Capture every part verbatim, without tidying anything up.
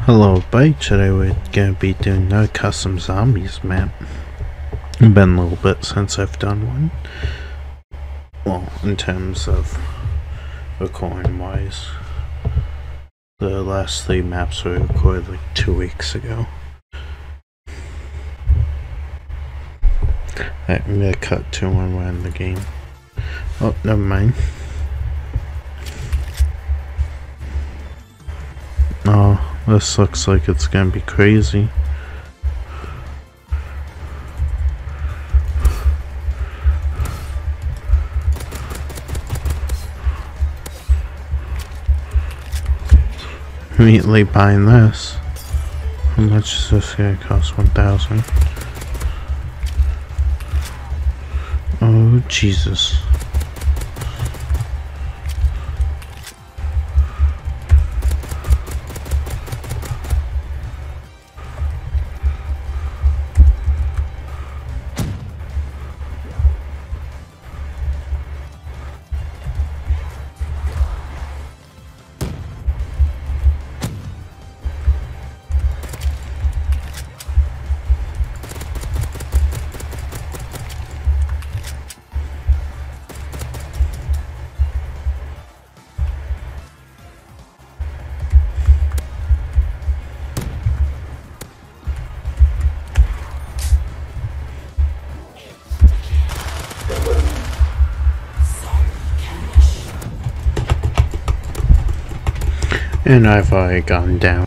Hello, everybody. Today we're gonna be doing a custom zombies map. It's been a little bit since I've done one. Well, in terms of recording wise. The last three maps were recorded like two weeks ago. Alright, I'm gonna cut to when we're in the game. Oh, never mind. Oh, this looks like it's gonna be crazy. Immediately buying this. How much is this gonna cost? One thousand. Oh Jesus. And I've already gone down.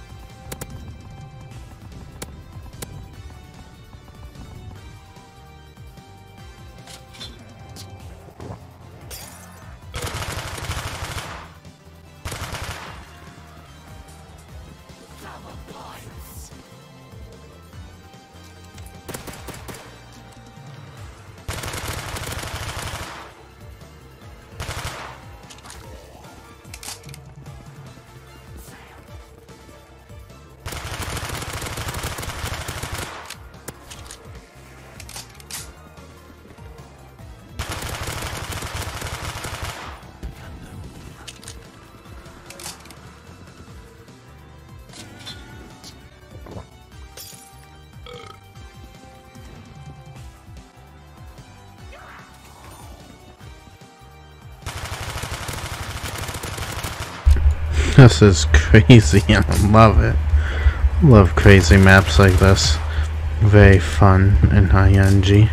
This is crazy and I love it. Love crazy maps like this. Very fun and high energy.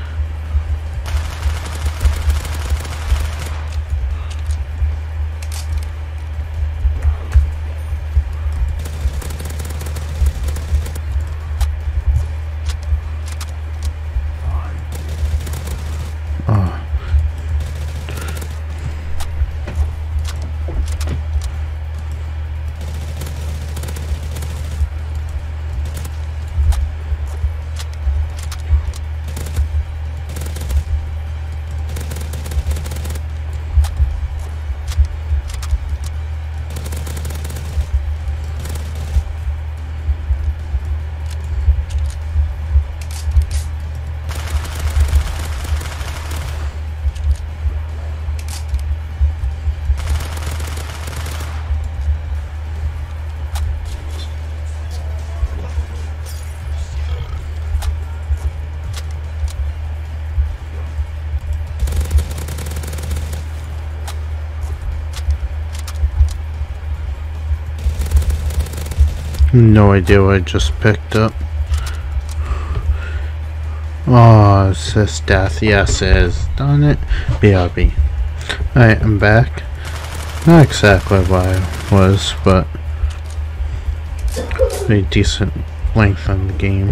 Oh. No idea what I just picked up. Oh, it says death. Yes, it is. Darn it. B R B. Alright, I'm back. Not exactly what I was, but pretty decent length on the game.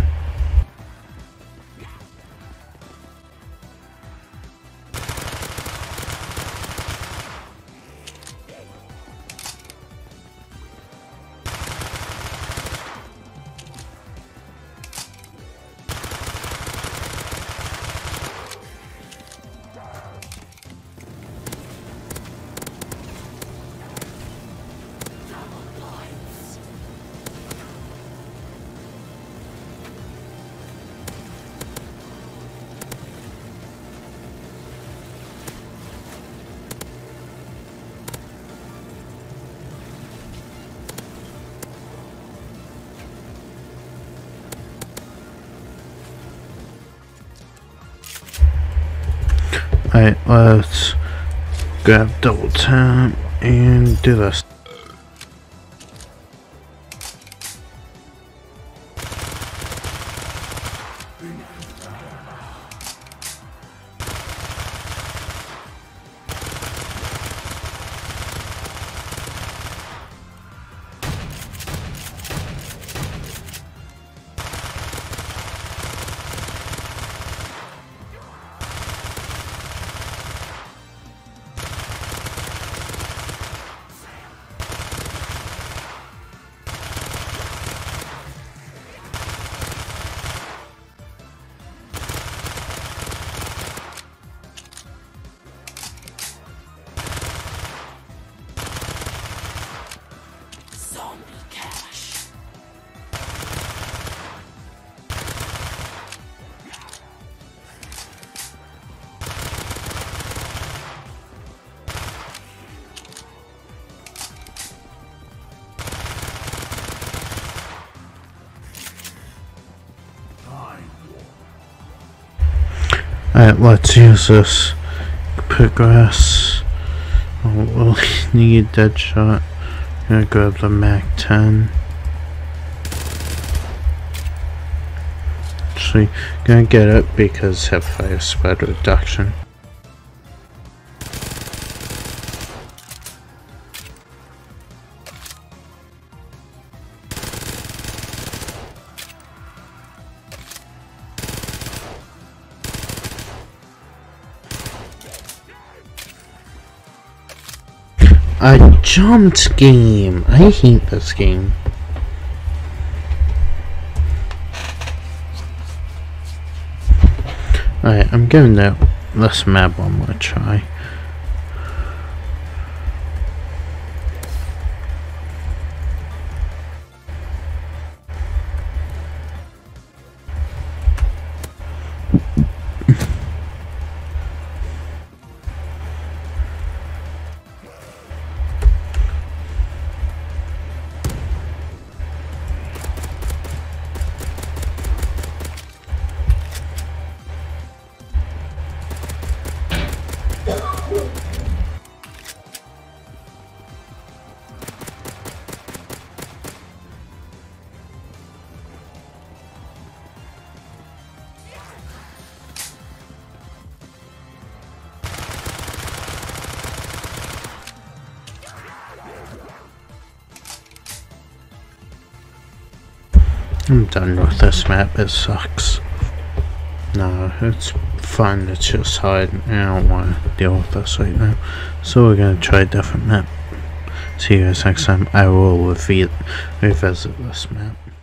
Alright, let's grab double tap and do this. Alright, let's use this. Progress. Oh, we'll need a dead shot. Gonna grab the Mac ten. Actually, gonna get it because have fire spread reduction. I jumped game. I hate this game. Alright, I'm giving that this map one more try. I'm done with this map, it sucks. No, it's fun, it's just hard, and I don't want to deal with this right now. So we're gonna try a different map. See you guys next time. I will revisit, revisit this map.